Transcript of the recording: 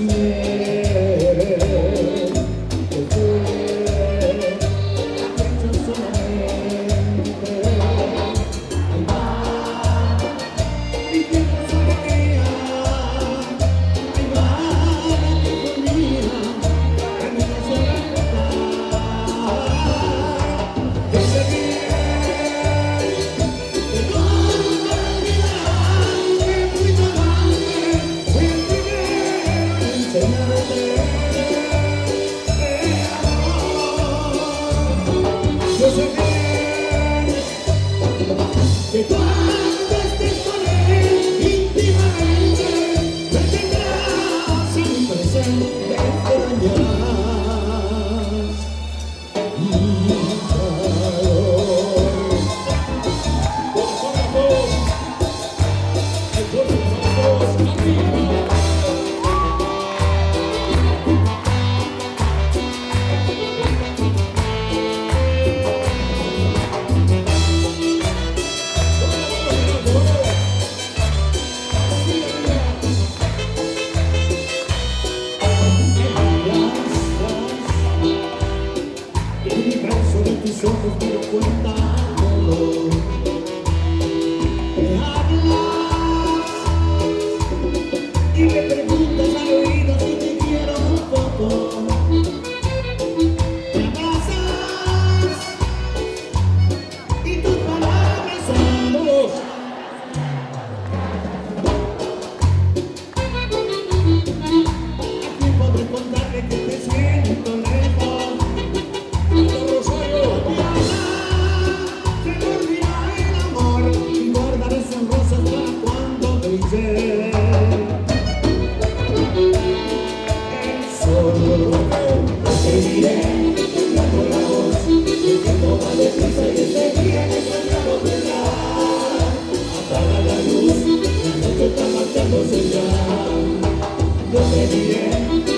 Yo sé bien que cuando estés con él íntimamente me tendrás sin presente extrañarás mi calor. Corazón a todos, el cuerpo a todos, arriba. Tus ojos me lo cuentan todo. Me hablas y me preguntas al oído si te quiero un poco. Me abrazas y tus palabras son dos. ¿A quién podré contarle que te siento lejos? Te diré, temblando la voz, el tiempo va deprisa y este día que soñamos verdad. Apaga la luz, la noche está marchándose ya. Yo te diré.